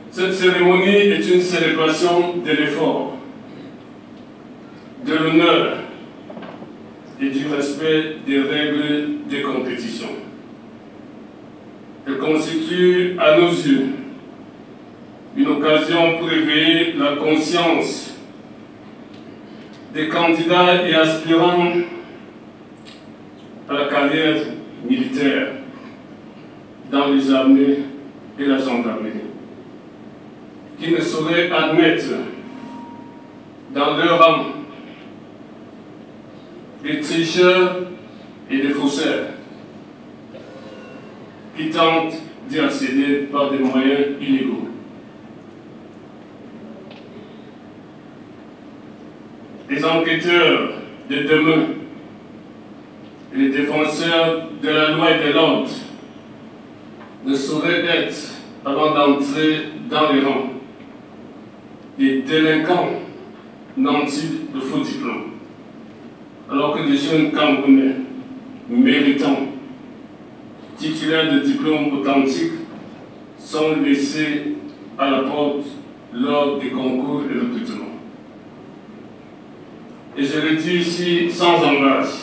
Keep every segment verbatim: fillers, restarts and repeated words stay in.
Cette cérémonie est une célébration de l'effort, de l'honneur et du respect des règles de compétition. Elle constitue à nos yeux une occasion pour éveiller la conscience des candidats et aspirants à la carrière militaire dans les armées et la gendarmerie, qui ne sauraient admettre dans leur rang des tricheurs et des faussaires qui tentent d'y accéder par des moyens illégaux. Les enquêteurs de demain et les défenseurs de la loi et de l'ordre ne sauraient être, avant d'entrer dans les rangs, des délinquants nantis de faux diplômes, alors que des jeunes Camerounais méritants, titulaires de diplômes authentiques, sont laissés à la porte lors des concours et recrutements. Et je le dis ici sans embâche,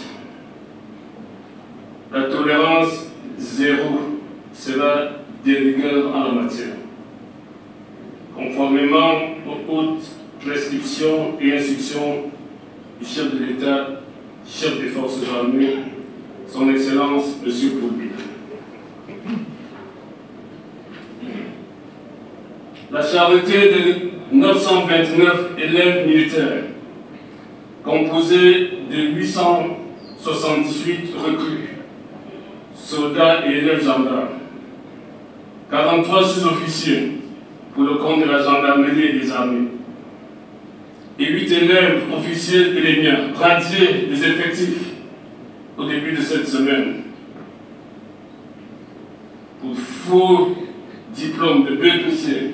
la tolérance zéro sera de rigueur en la matière, conformément aux hautes prescriptions et instructions du chef de l'État, chef des forces armées, son Excellence M. Paul Biya. La charité de neuf cent vingt-neuf élèves militaires, composée de huit cent soixante-dix-huit recrues, soldats et élèves gendarmes, quarante-trois sous-officiers pour le compte de la gendarmerie et des armées, et huit élèves officiers et les miens, radiés des effectifs au début de cette semaine, pour faux diplôme de B P C,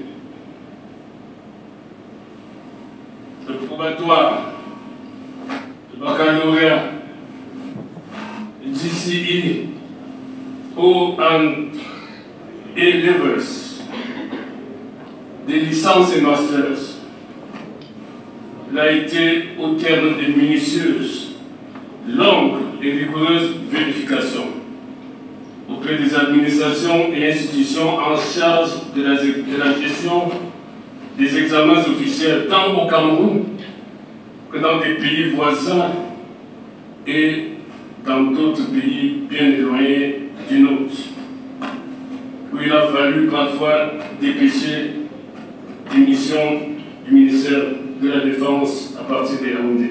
de probatoire, de baccalauréat, de G C E, O and A-Levels, des licences et masters, l'a été au terme de minutieuses, longues et rigoureuses vérifications auprès des administrations et institutions en charge de la, de la gestion des examens officiels, tant au Cameroun que dans des pays voisins et dans d'autres pays bien éloignés du nôtre, où il a fallu parfois dépêcher des missions du ministère de la Défense à partir des Yaoundé.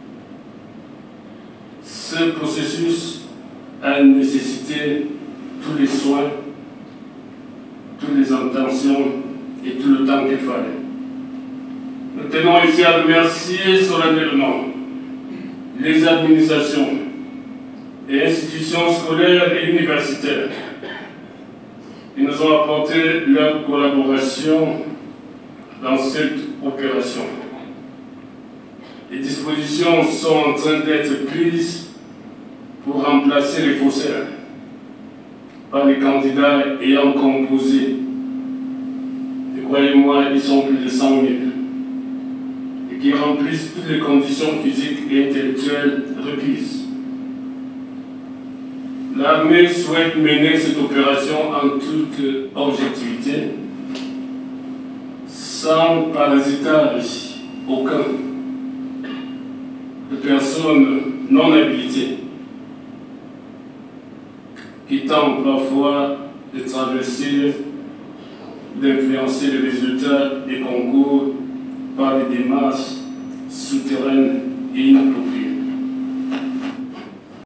Ce processus a nécessité tous les soins, toutes les intentions et tout le temps qu'il fallait. Nous tenons ici à remercier solennellement les administrations et institutions scolaires et universitaires qui nous ont apporté leur collaboration dans cette opération. Les dispositions sont en train d'être prises pour remplacer les faussaires par les candidats ayant composé. Et croyez-moi, ils sont plus de cent mille. Et qui remplissent toutes les conditions physiques et intellectuelles requises. L'armée souhaite mener cette opération en toute objectivité, sans parasitage aucun de personnes non habilitées qui tentent parfois de traverser, d'influencer les résultats des concours par des démarches souterraines et inappropriées.